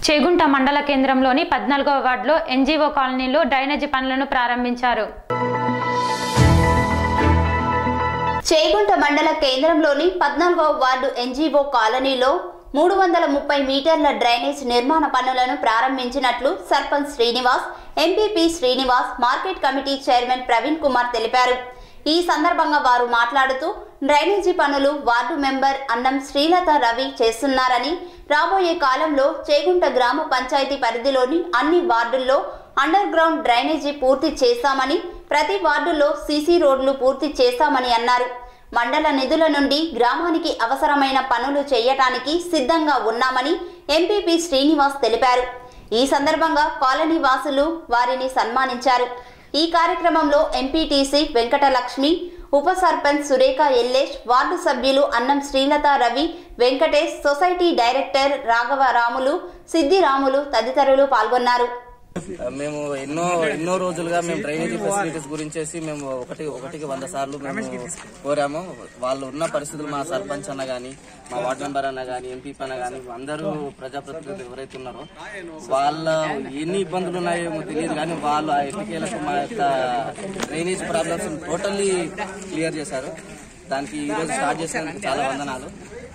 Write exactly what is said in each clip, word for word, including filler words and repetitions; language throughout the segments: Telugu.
చేగుంట మండల కేంద్రంలోని పద్నాలుగవ వార్డులో ఎన్జీఓ కాలనీలో డ్రైనేజీ పనులను ప్రారంభించారు. చేగుంట మండల కేంద్రంలోని పద్నాలుగవ వార్డు ఎన్జీఓ కాలనీలో మూడు వందల ముప్పై మీటర్ల డ్రైనేజ్ నిర్మాణ పనులను ప్రారంభించినట్లు sarpanch Srinivas, MPP Srinivas, market committee chairman Praveen Kumar తెలిపారు. ఈ సందర్భంగా వారు మాట్లాడుతూ డ్రైనేజీ పనులు వార్డు మెంబర్ అన్నం శ్రీలత రవి చేస్తున్నారని, రాబోయే కాలంలో చేగుంట గ్రామ పంచాయతీ పరిధిలోని అన్ని వార్డుల్లో అండర్ గ్రౌండ్ డ్రైనేజీ పూర్తి చేశామని, ప్రతి వార్డులో సీసీ రోడ్లు పూర్తి చేశామని అన్నారు. మండల నిధుల నుండి గ్రామానికి అవసరమైన పనులు చేయటానికి సిద్ధంగా ఉన్నామని ఎంపీపీ శ్రీనివాస్ తెలిపారు. ఈ సందర్భంగా కాలనీ వాసులు వారిని సన్మానించారు. ఈ కార్యక్రమంలో ఎంపీటీసీ వెంకటలక్ష్మి, ఉప సర్పంచ్ సురేఖ ఎల్లేష్, వార్డు సభ్యులు అన్నం శ్రీలత రవి, వెంకటేష్, సొసైటీ డైరెక్టర్ రాఘవ రాములు, సిద్దిరాములు తదితరులు పాల్గొన్నారు. మేము ఎన్నో ఎన్నో రోజులుగా మేము డ్రైనేజీ ఫెసిలిటీస్ గురించేసి మేము ఒకటి ఒకటికి వంద సార్లు మేము కోరాము. వాళ్ళు ఉన్న పరిస్థితులు మా సర్పంచ్ అన్న గానీ, మా వార్డు మెంబర్ అన్న గానీ, ఎంపీపీ అన్న గానీ, అందరూ ప్రజాప్రతినిధులు ఎవరైతే ఉన్నారో వాళ్ళ ఎన్ని ఇబ్బందులు ఉన్నాయో తెలియదు కానీ వాళ్ళు ఆ ఎన్నికలకు మా యొక్క డ్రైనేజ్ ప్రాబ్లమ్స్ టోటల్లీ క్లియర్ చేశారు. దానికి ఈరోజు స్టార్ట్ చేసినందుకు చాలా వందనాలు.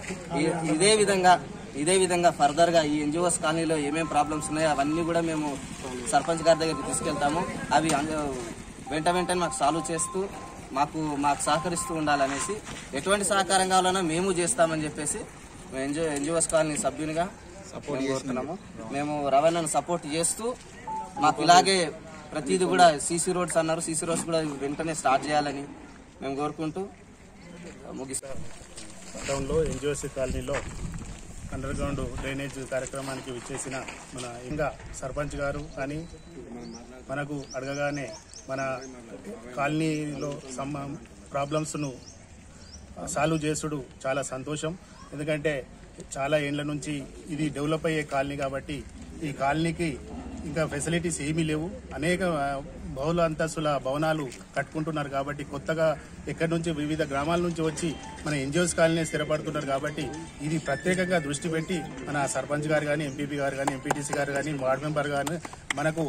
ఇదే విధంగా ఇదే విధంగా ఫర్దర్ గా ఈ ఎన్జిఓస్ కాలనీలో ఏమేమి ప్రాబ్లమ్స్ ఉన్నాయో అవన్నీ కూడా మేము సర్పంచ్ గారి దగ్గరికి తీసుకెళ్తాము. అవి వెంట వెంటనే మాకు సాల్వ్ చేస్తూ మాకు మాకు సహకరిస్తూ ఉండాలనేసి, ఎటువంటి సహకారం కావాలన్నా మేము చేస్తామని చెప్పేసి ఎన్జిఓ ఎన్జిఓస్ కాలనీ సభ్యునిగా సపోర్ట్ కోరుతున్నాము. మేము రవాణాను సపోర్ట్ చేస్తూ మాకు ఇలాగే ప్రతిదీ కూడా సీసీ రోడ్స్ అన్నారు, సీసీ రోడ్స్ కూడా వెంటనే స్టార్ట్ చేయాలని మేము కోరుకుంటూ ముగిస్తాం. టౌన్లో ఎన్జిఓస్ కాలనీలో అండర్ గ్రౌండ్ డ్రైనేజ్ కార్యక్రమానికి విచ్చేసిన మన ఇంకా సర్పంచ్ గారు కానీ మనకు అడగగానే మన కాలనీలో సమ్ ప్రాబ్లమ్స్ను సాల్వ్ చేసుడు చాలా సంతోషం. ఎందుకంటే చాలా ఏండ్ల నుంచి ఇది డెవలప్ అయ్యే కాలనీ కాబట్టి ఈ కాలనీకి ఇంకా ఫెసిలిటీస్ ఏమీ లేవు. అనేక బహుళ అంతస్తుల భవనాలు కట్టుకుంటున్నారు కాబట్టి కొత్తగా ఎక్కడి నుంచి వివిధ గ్రామాల నుంచి వచ్చి మన ఎన్జిఓస్ కాలనీ స్థిరపడుతున్నారు కాబట్టి ఇది ప్రత్యేకంగా దృష్టి పెట్టి మన సర్పంచ్ గారు కానీ, ఎంపీపీ గారు కానీ, ఎంపీటీసీ గారు కానీ, వార్డు మెంబర్ గారు మనకు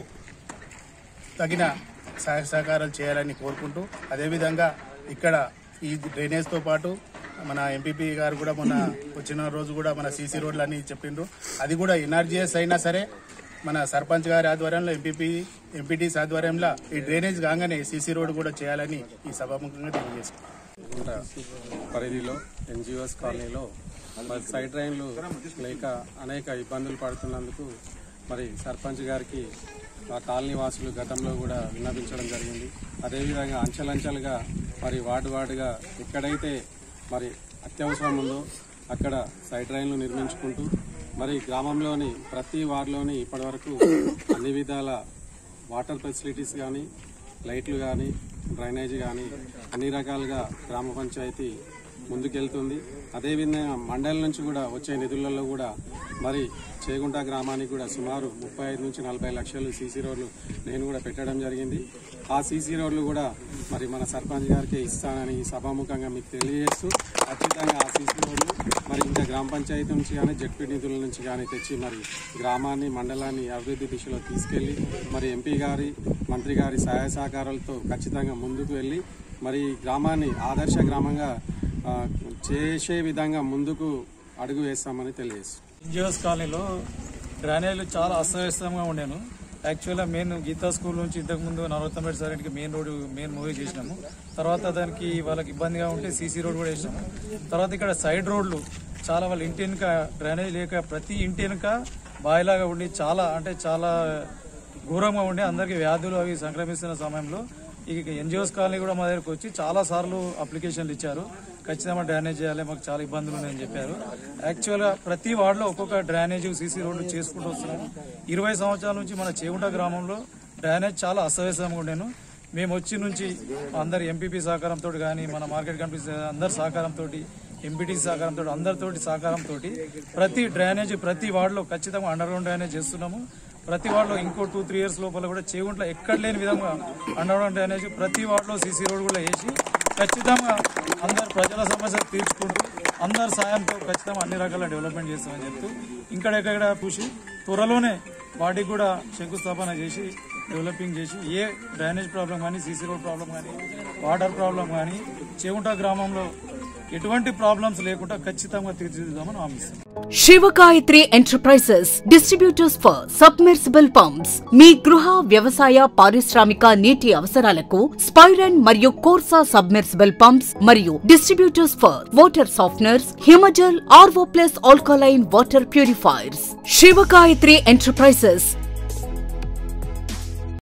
తగిన సహాయ సహకారాలు చేయాలని కోరుకుంటూ, అదేవిధంగా ఇక్కడ ఈ డ్రైనేజ్తో పాటు మన ఎంపీపీ గారు కూడా మొన్న వచ్చిన రోజు కూడా మన సీసీ రోడ్లు అని చెప్పిండ్రు. అది కూడా ఎన్ఆర్జీఎస్ అయినా సరే మన సర్పంచ్ గారి ఆధ్వర్యంలో, ఎంపీపీ ఎంపీటీసీ ఆధ్వర్యంలో ఈ డ్రైనేజ్ కాగానే సీసీ రోడ్ కూడా చేయాలని ఈ సభాముఖంగా తెలియజేసుకుంటాం. పరిధిలో ఎన్జిఓస్ కాలనీలో మరి సైడ్ డ్రైన్లు లేక అనేక ఇబ్బందులు పడుతున్నందుకు మరి సర్పంచ్ గారికి ఆ కాలనీ వాసులు గతంలో కూడా విన్నపించడం జరిగింది. అదేవిధంగా అంచెలంచెలుగా మరి వార్డు వార్డుగా ఎక్కడైతే మరి అత్యవసరం ఉందో అక్కడ సైడ్ డ్రైన్లు నిర్మించుకుంటూ మరి గ్రామంలోని ప్రతి వార్డులోని ఇప్పటి వరకు అన్ని విధాల వాటర్ ఫెసిలిటీస్ కానీ, లైట్లు కానీ, డ్రైనేజ్ కానీ అన్ని రకాలుగా గ్రామ పంచాయతీ ముందుకెళ్తుంది. అదేవిధంగా మండలం నుంచి కూడా వచ్చే నిధులలో కూడా మరి చేగుంట గ్రామానికి కూడా సుమారు ముప్పై ఐదు నుంచి నలభై లక్షలు సీసీ రోడ్లు నేను కూడా పెట్టడం జరిగింది. ఆ సీసీ రోడ్లు కూడా మరి మన సర్పంచ్ గారికి ఇస్తానని సభాముఖంగా మీకు తెలియజేస్తూ, ఖచ్చితంగా ఆ సీసీ రోడ్లు మరి ఇంకా గ్రామ పంచాయతీ నుంచి కానీ, జడ్పీ నిధుల నుంచి కానీ తెచ్చి మరి గ్రామాన్ని, మండలాన్ని అభివృద్ధి దిశలో తీసుకెళ్లి మరి ఎంపీ గారి, మంత్రి గారి సహాయ సహకారాలతో ఖచ్చితంగా ముందుకు వెళ్లి మరి గ్రామాన్ని ఆదర్శ గ్రామంగా చేసే విధంగా ముందుకు అడుగు వేస్తామని తెలియజేస్తాం. ఎన్జిఓస్ కాలనీలో డ్రైనేజీలు చాలా అస్తవ్యస్తంగా ఉండేను. యాక్చువల్గా మెయిన్ గీతా స్కూల్ నుంచి ఇంతకుముందు నలభై తొమ్మిది సార్కి మెయిన్ రోడ్ మెయిన్ మూవీ చేసినాము. తర్వాత దానికి వాళ్ళకి ఇబ్బందిగా ఉంటే సీసీ రోడ్ కూడా వేసినాము. తర్వాత ఇక్కడ సైడ్ రోడ్లు చాలా వాళ్ళ ఇంటి వెనుక డ్రైనేజ్ లేక ప్రతి ఇంటి వెనుక బాయిలాగా ఉండి చాలా అంటే చాలా ఘోరంగా ఉండి అందరికీ వ్యాధులు అవి సంక్రమిస్తున్న సమయంలో ఈ ఎన్జిఓస్ కాలనీ కూడా మా దగ్గరకు వచ్చి చాలా సార్లు అప్లికేషన్లు ఇచ్చారు. ఖచ్చితంగా డ్రైనేజ్ చేయాలి, మాకు చాలా ఇబ్బందులు ఉన్నాయని చెప్పారు. యాక్చువల్గా ప్రతి వార్డులో ఒక్కొక్క డ్రైనేజ్ సీసీ రోడ్లు చేసుకుంటూ వస్తున్నాము. ఇరవై సంవత్సరాల నుంచి మన చేగుంట గ్రామంలో డ్రైనేజ్ చాలా అస్తవ్యస్తంగా ఉండేను. మేము వచ్చి నుంచి అందరి ఎంపీపీ సహకారంతో కానీ, మన మార్కెట్ కమిటీ అందరి సహకారంతో, ఎంపీటీసీ సహకారంతో, అందరితోటి సహకారంతో ప్రతి డ్రైనేజ్ ప్రతి వార్డులో ఖచ్చితంగా అండర్ గ్రౌండ్ డ్రైనేజ్ చేస్తున్నాము. ప్రతి వార్డులో ఇంకో టూ త్రీ ఇయర్స్ లోపల కూడా చేగుంట్లో ఎక్కడ లేని విధంగా అండర్ గ్రౌండ్ డ్రైనేజ్ ప్రతి వార్డులో సీసీ రోడ్ కూడా వేసి ఖచ్చితంగా అందరు ప్రజల సమస్యలు తీర్చుకుంటూ అందరి సాయంతో ఖచ్చితంగా అన్ని రకాల డెవలప్మెంట్ చేస్తామని చెప్తూ ఇంకడెక్కడ చూసి త్వరలోనే వాటికి కూడా శంకుస్థాపన చేసి డెవలపింగ్ చేసి ఏ డ్రైనేజ్ ప్రాబ్లం కానీ సీసీ రోడ్ ప్రాబ్లం కానీ వాటర్ ప్రాబ్లం కానీ చేగుంట గ్రామంలో ఎటువంటి ప్రాబ్లమ్స్ లేకుండా ఖచ్చితంగా తీర్చిదిద్దామని హామీస్తాం. Shivagayatri enterprises distributors for submersible pumps మీ గృహ వ్యవసాయ పారిశ్రామిక నీటి అవసరాలకు స్పైరన్ మరియు కోర్సా సబ్మెర్సిబుల్ పంప్స్ మరియు distributors for water softeners Himajal RO plus alkaline water purifiers. Shivagayatri enterprises